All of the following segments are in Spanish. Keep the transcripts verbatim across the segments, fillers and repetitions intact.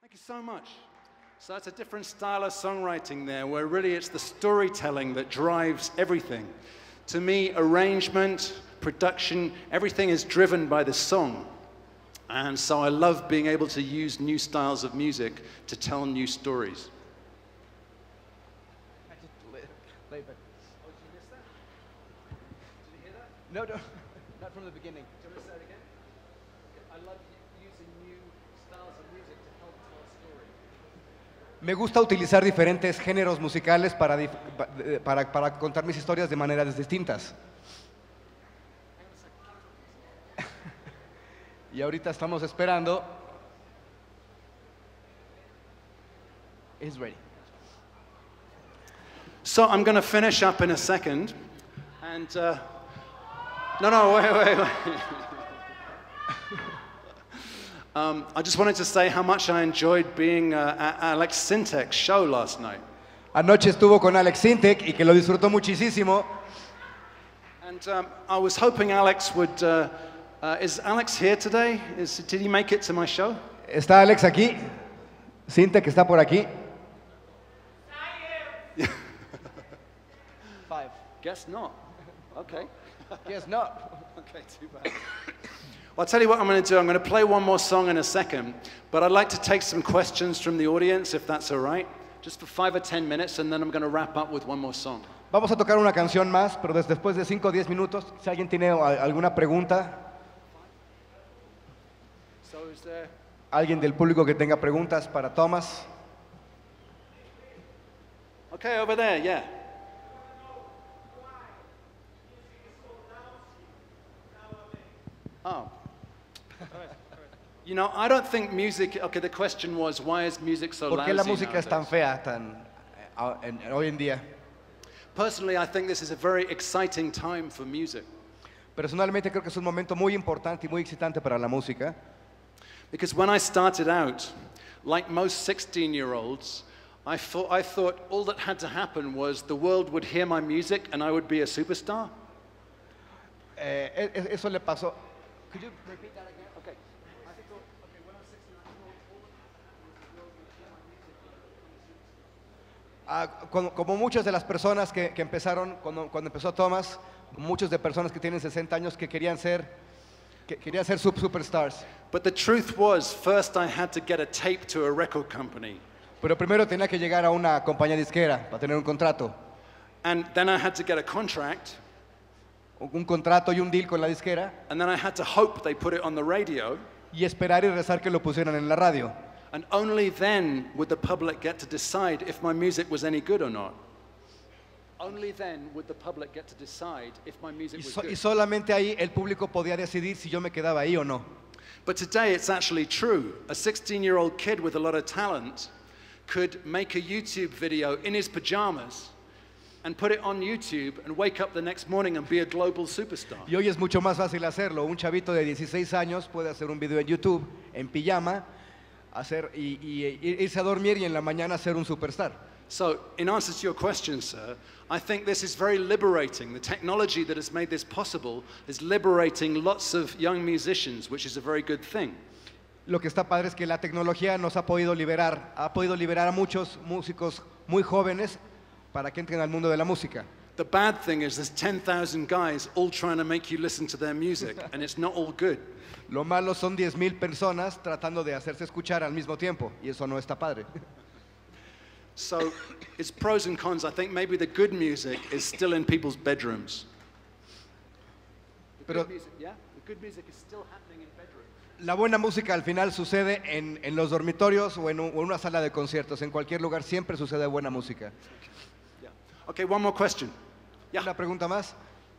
Thank you so much. So that's a different style of songwriting there, where really it's the storytelling that drives everything. To me, arrangement, production, everything is driven by the song. And so I love being able to use new styles of music to tell new stories. I just lay, lay back. Oh, did you miss that? Did you hear that? No, no, not from the beginning. Do you want to say it again? I love using new styles of music to help tell a story. Me gusta utilizar diferentes géneros musicales para, para, para contar mis historias de maneras distintas. Y ahorita estamos esperando. He's ready. So I'm going to finish up in a second. And, uh, no, no, wait, wait, wait. um, I just wanted to say how much I enjoyed being uh, at Alex Sintek's show last night. Anoche estuvo con Alex Sintek y que lo disfrutó muchísimo. And um, I was hoping Alex would... Uh, Uh, is Alex here today? Is, did he make it to my show? ¿Está Alex aquí? Sintek está por aquí. Five. Guess not. Okay. Guess not. Okay, too bad. Well, I'll tell you what I'm going to do. I'm going to play one more song in a second, but I'd like to take some questions from the audience, if that's all right, just for five or ten minutes, and then I'm going to wrap up with one more song. Vamos a tocar una canción más, pero después de cinco o diez minutos, si alguien tiene alguna pregunta. ¿Alguien del público que tenga preguntas para Thomas? Okay, over there, yeah. Oh. You know, I don't think music, okay, the question was, why is music so lousy ¿Por qué la música nowadays? es tan fea tan, en, en, hoy en día? Personally, I think this is a very exciting time for music. Personalmente creo que es un momento muy importante y muy excitante para la música. Because when I started out, like most sixteen-year-olds, I thought, I thought all that had to happen was the world would hear my music and I would be a superstar. Eh, eso le pasó. Could you repeat that again? Okay. I thought, okay, when I was sixteen, I thought all that had to happen was the world would hear my music and I would become a superstar. Ah, como, como muchas de las personas que, que empezaron, cuando, cuando empezó Thomas, muchas de personas que tienen sesenta años que querían ser, que querían ser sub superstars. But the truth was, first I had to get a tape to a record company. Pero primero tenía que llegar a una compañía disquera para tener un contrato. And then I had to get a contract. Un contrato y un deal con la disquera. And then I had to hope they put it on the radio. Y esperar y rezar que lo pusieran en la radio. And only then would the public get to decide if my music was any good or not. Only then would the public get to decide if my music Y, was so, good. y solamente ahí el público podía decidir si yo me quedaba ahí o no. But today it's actually true. A sixteen-year-old kid with a lot of talent could make a YouTube video in his pajamas and put it on YouTube and wake up the next morning and be a global superstar. Y hoy es mucho más fácil hacerlo. Un chavito de dieciséis años puede hacer un video en YouTube en pijama, hacer y, y, y irse a dormir y en la mañana ser un superstar. So, in answer to your question, sir, I think this is very liberating. The technology that has made this possible is liberating lots of young musicians, which is a very good thing. Lo que está padre es que la tecnología nos ha podido liberar, ha podido liberar a muchos músicos muy jóvenes para que entren al mundo de la música. The bad thing is there's ten thousand guys all trying to make you listen to their music, and it's not all good. Lo malo son diez mil personas tratando de hacerse escuchar al mismo tiempo, y eso no está padre. So, it's pros and cons. I think maybe the good music is still in people's bedrooms. The Pero good music, yeah? The good music is still happening in bedrooms. la buena música al final sucede en, en los dormitorios o en, un, o en una sala de conciertos. En cualquier lugar siempre sucede buena música. Yeah. Okay, one more question. Yeah. ¿Una pregunta más?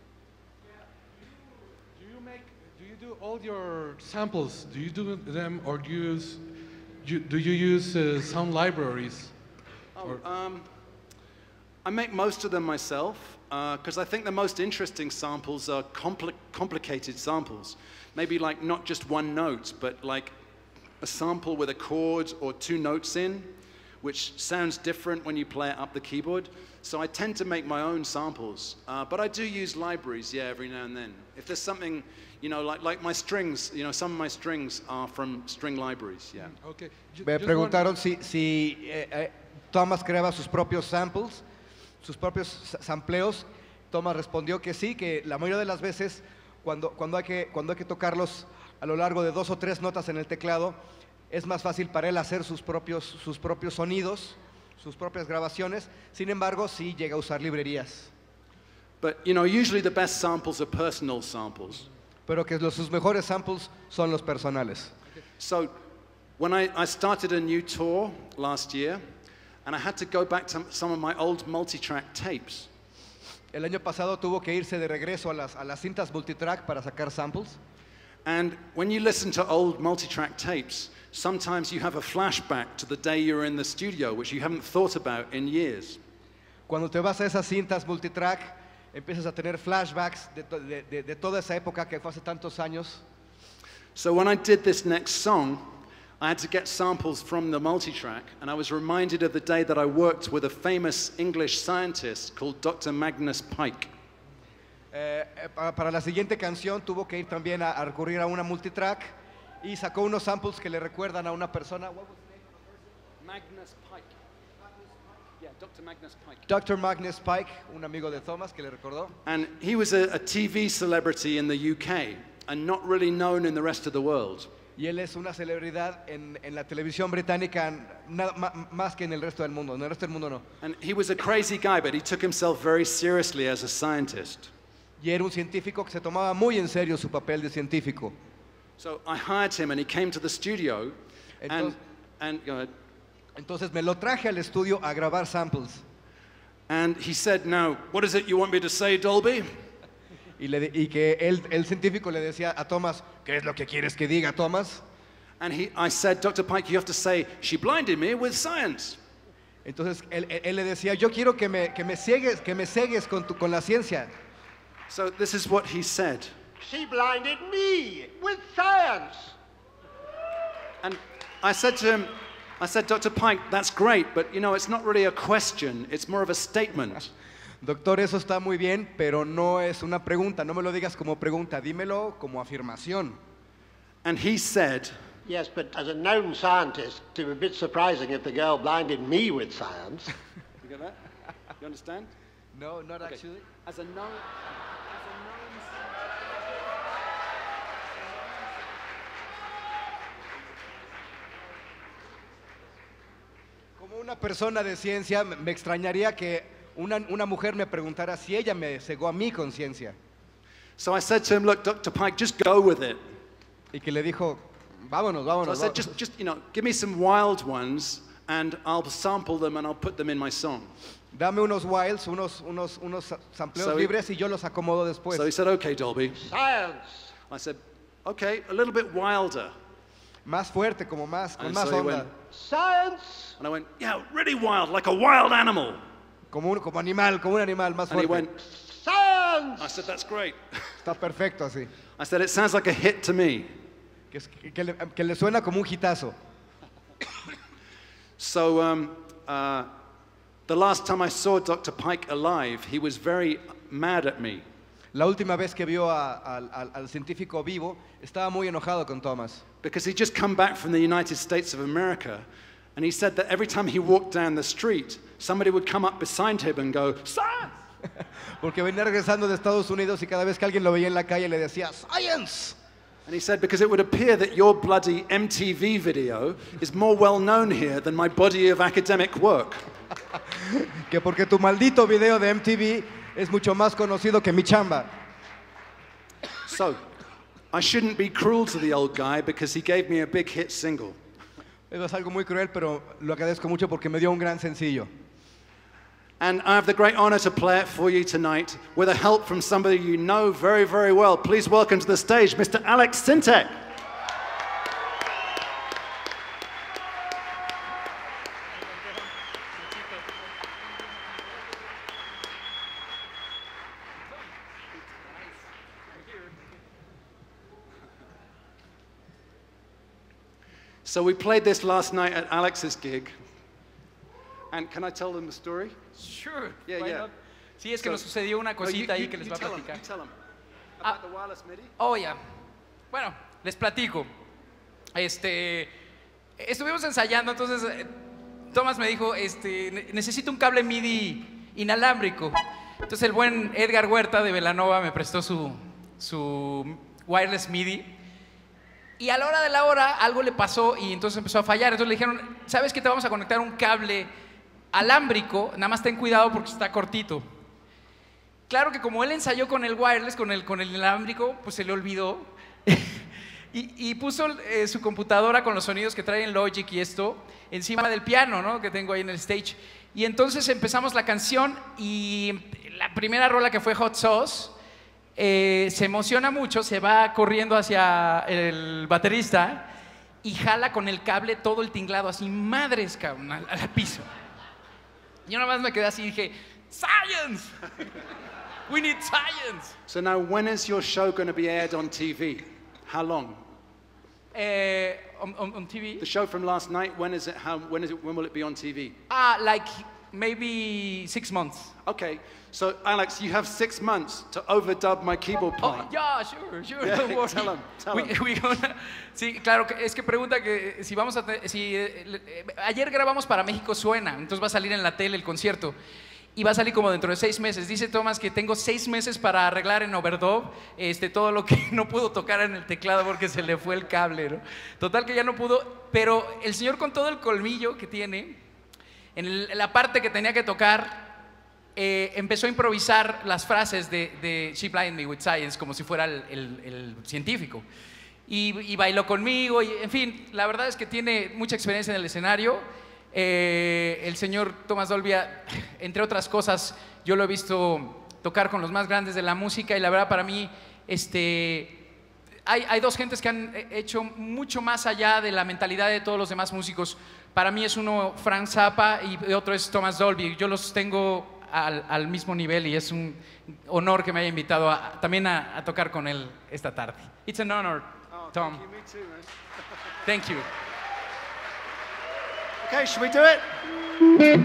Do you make, do you do all your samples? Do you do them, or do you use, you, do you use uh, sound libraries? Oh, um, I make most of them myself because uh, I think the most interesting samples are compli complicated samples. Maybe like not just one note, but like a sample with a chord or two notes in, which sounds different when you play it up the keyboard. So I tend to make my own samples, uh, but I do use libraries, yeah, every now and then. If there's something, you know, like, like my strings, you know, some of my strings are from string libraries, yeah. Okay. Ju- Me just preguntaron si, si eh, eh, Thomas creaba sus propios samples, sus propios sa- sampleos. Thomas respondió que sí, que la mayoría de las veces cuando, cuando, hay que, cuando hay que tocarlos a lo largo de dos o tres notas en el teclado, es más fácil para él hacer sus propios, sus propios sonidos, sus propias grabaciones. Sin embargo, sí llega a usar librerías. But, you know, usually the best samples are personal samples. Pero que los, sus mejores samples son los personales. So when I, I started a new tour last year, and I had to go back to some of my old multi-track tapes. El año pasado tuvo que irse de regreso a las, a las cintas multitrack para sacar samples. And when you listen to old multi-track tapes, sometimes you have a flashback to the day you were in the studio, which you haven't thought about in years. Cuando te vas a esas cintas multitrack, empiezas a tener flashbacks de, to- de- de- de toda esa época que fue hace tantos años. So when I did this next song, I had to get samples from the multitrack, and I was reminded of the day that I worked with a famous English scientist called Doctor Magnus Pike. Eh, eh, para, para la siguiente canción tuvo que ir también a, a recurrir a una multitrack y sacó unos samples que le recuerdan a una persona. What was the name of the person? Magnus Pike. Yeah, Doctor Magnus Pike. doctor Magnus Pike, un amigo de Thomas que le recordó. And he was a, a T V celebrity in the U K and not really known in the rest of the world. Y él es una celebridad en, en la televisión británica, nada, ma- más que en el resto del mundo. En el resto del mundo no. And he was a crazy guy, but he took himself very seriously as a scientist. Y era un científico que se tomaba muy en serio su papel de científico. So I hired him and he came to the studio and, Entonces- and, go ahead. Entonces me lo traje al estudio a grabar samples. And he said, now, what is it you want me to say, Dolby? Y, le de- y que él, el científico le decía a Thomas, ¿qué es lo que quieres que diga, Thomas? And he, I said, Doctor Pike, you have to say, she blinded me with science. Entonces él, él- él le decía, yo quiero que me, que me ciegues, que me cegues con, tu- con la ciencia. So this is what he said. She blinded me with science. And I said to him, I said, Doctor Pike, that's great, but you know, it's not really a question, it's more of a statement. Doctor, eso está muy bien, pero no es una pregunta. No me lo digas como pregunta, dímelo como afirmación. And he said, Yes, but as a known scientist, it would be a bit surprising if the girl blinded me with science. you get that? You understand? No, not Okay. actually. As a known, Como una persona de ciencia, me me extrañaría que una, una mujer me preguntara si ella me cegó a mí con ciencia. so I said to him, look, Doctor Pike, just go with it. Y que le dijo, vámonos, So I vámonos. said, vámonos". just, just, you know, give me some wild ones and I'll sample them and I'll put them in my song. Dame unos wilds, unos, unos, unos sa- sampleos So he- libres y yo los acomodo después. So he said, okay, Dolby. Science. I said, okay, a little bit wilder. Más fuerte, como más, con And más so he onda. went- Science. And I went, yeah, really wild, like a wild animal. Como, un, como animal, como un animal más And he fuerte. went, Science. I said, that's great. Está perfecto así. I said, it sounds like a hit to me. Que, es- que le, que le suena como un hitazo. So um, uh, the last time I saw Doctor Pike alive, he was very mad at me. La última vez que vio a- al, al- al científico vivo, estaba muy enojado con Thomas. Because he'd just come back from the United States of America, and he said that every time he walked down the street, somebody would come up beside him and go, science! Porque venía regresando de Estados Unidos y cada vez que alguien lo veía en la calle le decía, ¡Science! And he said, because it would appear that your bloody M T V video is more well known here than my body of academic work. Que porque tu maldito video de M T V es mucho más conocido que mi chamba. So, I shouldn't be cruel to the old guy because he gave me a big hit single. Eso es algo muy cruel, pero lo agradezco mucho porque me dio un gran sencillo. And I have the great honor to play it for you tonight with a help from somebody you know very, very well. Please welcome to the stage, Mister Alex Sintek. So we played this last night at Alex's gig, And can I tell them the story? Sure. Yeah, why yeah. not? Sí, es que So- nos sucedió una No, you- cosita ahí you- que les you va a tell 'em, platicar. you tell 'em. Ah. About the wireless MIDI? Oh, ya. Bueno, les platico. Este, estuvimos ensayando, entonces eh, Thomas me dijo, este, "Ne- necesito un cable MIDI inalámbrico". Entonces el buen Edgar Huerta de Velanova me prestó su, su wireless MIDI. Y a la hora de la hora algo le pasó y entonces empezó a fallar. Entonces le dijeron, ¿sabes qué? Te vamos a conectar un cable alámbrico, nada más ten cuidado porque está cortito. Claro que como él ensayó con el wireless, con el, con el inalámbrico, pues se le olvidó. y, y puso eh, su computadora con los sonidos que trae en Logic y esto encima del piano, ¿no? Que tengo ahí en el stage. Y entonces empezamos la canción y la primera rola, que fue Hot Sauce, eh, se emociona mucho, se va corriendo hacia el baterista y jala con el cable todo el tinglado, así, madres, cabrón, al, al piso. Yo nada más me quedé así y dije, "Science! We need science!" So now, when is your show going to be aired on T V? How long? Eh, on, on, on T V? The show from last night, when is it? How, when is it? When will it be on T V? Ah, like maybe six months. Okay, so Alex, you have six months to overdub my keyboard Oh, part. yeah, sure, sure. Yeah, Don't worry. tell 'em, tell We- 'em. we gonna- sí, claro, que- es que pregunta que si vamos a... te- Si, eh, le- eh, ayer grabamos para México Suena, entonces va a salir en la tele el concierto. Y va a salir como dentro de seis meses. Dice Thomas que tengo seis meses para arreglar en overdub este, todo lo que no pudo tocar en el teclado porque se le fue el cable, ¿no? Total que ya no pudo, pero el señor, con todo el colmillo que tiene, en, el- en la parte que tenía que tocar, eh, empezó a improvisar las frases de, de She Blinded Me with Science como si fuera el, el- el científico. Y, y bailó conmigo, y, en fin, la verdad es que tiene mucha experiencia en el escenario. Eh, el señor Thomas Dolby, entre otras cosas, yo lo he visto tocar con los más grandes de la música y la verdad para mí, este, hay, hay dos gentes que han hecho mucho más allá de la mentalidad de todos los demás músicos. Para mí es uno Frank Zappa y otro es Thomas Dolby. Yo los tengo al, al mismo nivel y es un honor que me haya invitado a- también a, a tocar con él esta tarde. It's an honor, Oh, Tom. thank you, me too, man. Thank you. Okay, should we do it?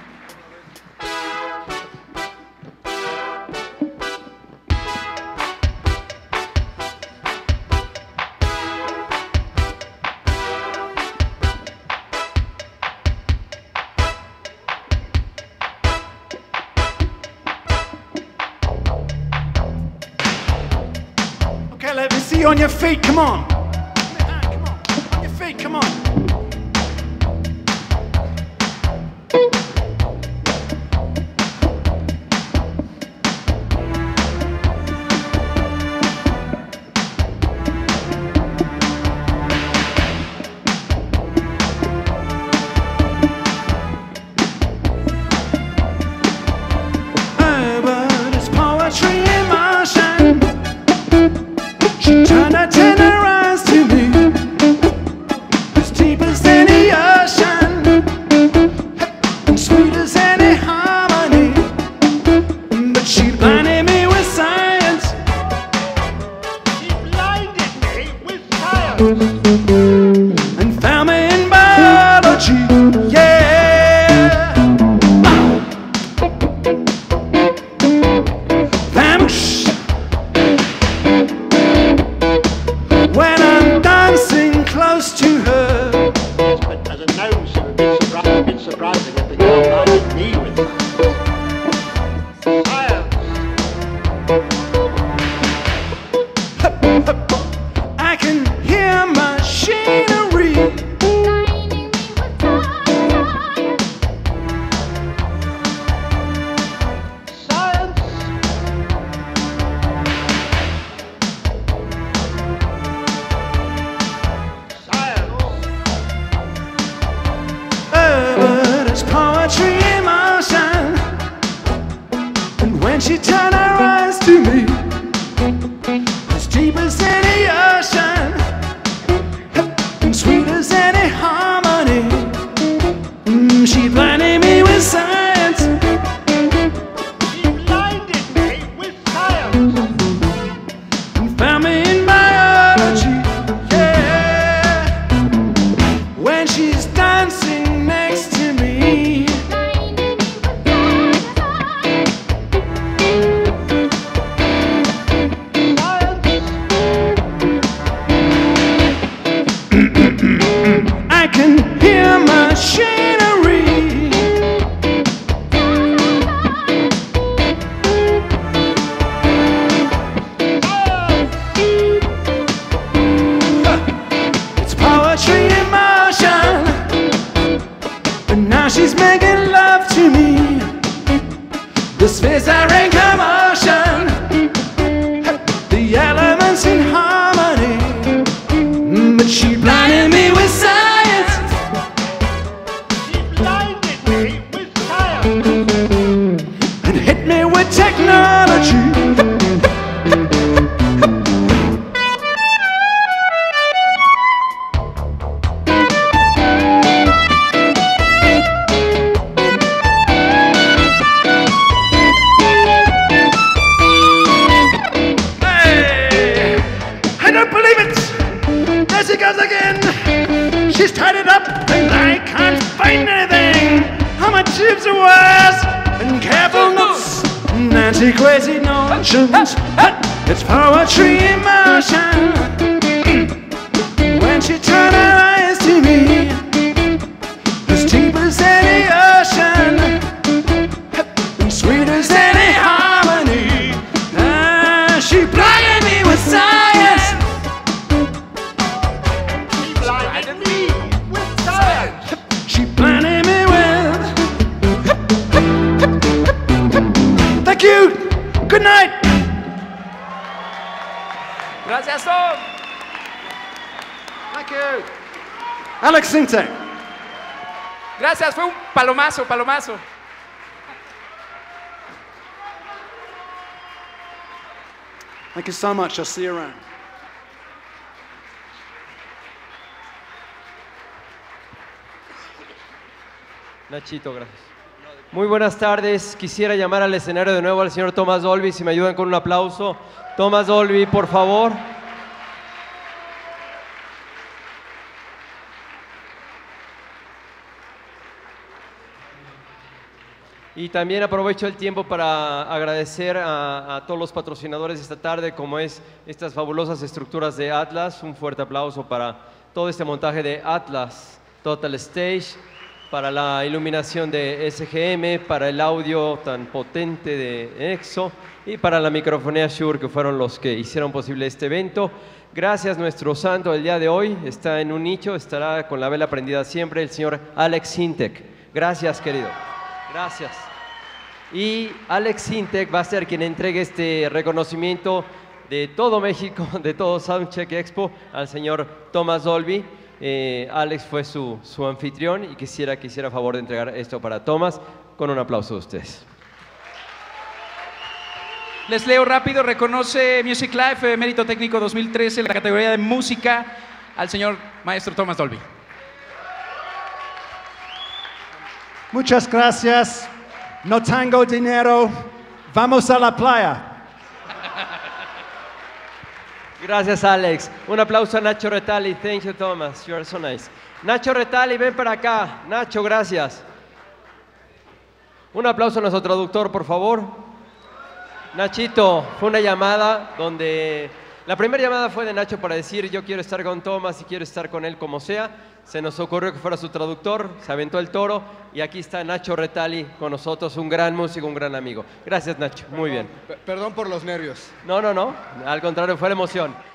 Okay, let me see you on your feet. Come on. Ah, come on. On your feet. Come on. Urban is poetry in motion. Turn that tin around. can hear machinery. It's poetry in motion, and now she's making love to me. The spheres are in commotion, the elements in harmony, but she blinded me with science. She blinded me with science. And hit me with technology. She goes again. She's tied it up and I can't find anything. How my tubes are worse and careful notes and anti-crazy notions. It's poetry in motion. When she turned her eyes to me, as deep as any ocean and sweet as any harmony. Ah, she blinded me with science. She blinded me with. Thank you. Good night. Gracias, Tom. Thank you. Alex Sintek. Gracias, fue un palomazo, palomazo. Thank you so much. I'll see you around. Nachito, gracias. Muy buenas tardes. Quisiera llamar al escenario de nuevo al señor Thomas Dolby, si me ayudan con un aplauso. Thomas Dolby, por favor. Y también aprovecho el tiempo para agradecer a, a todos los patrocinadores de esta tarde, como es estas fabulosas estructuras de Atlas. Un fuerte aplauso para todo este montaje de Atlas Total Stage, para la iluminación de S G M, para el audio tan potente de EXO y para la microfonía Shure, que fueron los que hicieron posible este evento. Gracias, nuestro santo del día de hoy está en un nicho, estará con la vela prendida siempre, el señor Alex Sintek. Gracias, querido. Gracias. Y Alex Sintek va a ser quien entregue este reconocimiento de todo México, de todo Soundcheck Expo, al señor Thomas Dolby. Eh, Alex fue su, su anfitrión y quisiera que hiciera favor de entregar esto para Thomas, con un aplauso de ustedes. Les leo rápido. Reconoce Music Life, eh, Mérito Técnico dos mil trece, en la categoría de música, al señor maestro Thomas Dolby. Muchas gracias. No tengo dinero. Vamos a la playa. Gracias, Alex. Un aplauso a Nacho Retali. Thank you, Thomas. You are so nice. Nacho Retali, ven para acá. Nacho, gracias. Un aplauso a nuestro traductor, por favor. Nachito, fue una llamada donde... La primera llamada fue de Nacho para decir: yo quiero estar con Thomas y quiero estar con él como sea. Se nos ocurrió que fuera su traductor, se aventó el toro y aquí está Nacho Retali con nosotros, un gran músico, un gran amigo. Gracias, Nacho. Muy bien. Perdón por los nervios. No, no, no. Al contrario, fue la emoción.